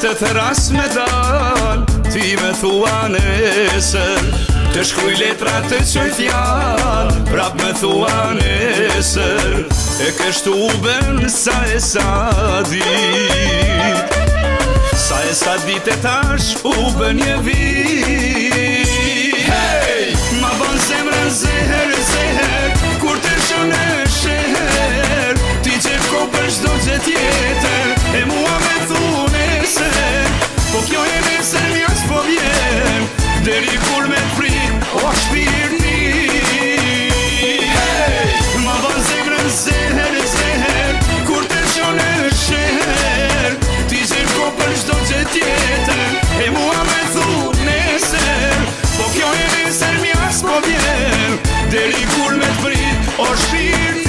se të ras me dal, ti me thua nesër, të shkruj letra të qoj fjall, prap me thua nesër, e kështu u ben sa e sa dit, sa e sa dit e tash u ben një vit. Hey! Ma ban zemrën zeher, zeher, kur të shone sheher, ti qep ko për shdo që tjetër, e mua me thune se, po kjo e nesër mjas po vjen, deri kur me t'prit, o shpirti. Hey! Ma ban zemrën zeher, zeher, kur të shone sheher, ti qep ko për shdo që tjetër, e mua me thune se, po kjo e nesër mjas po vjen, deri kur me t'prit, o shpirti.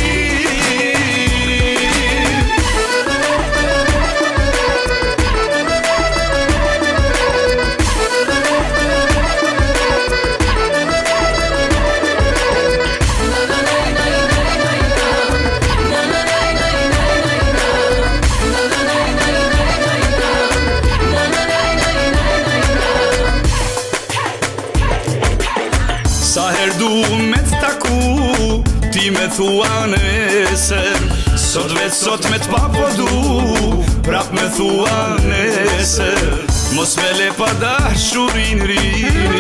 Sa her du me t'taku, ti me thua nesër, sot vetë sot me t'pa po du, prap me thua nesër, mos me le pa dashurin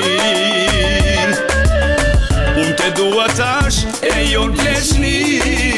rinin, unë te dua tash e jon pleçnin.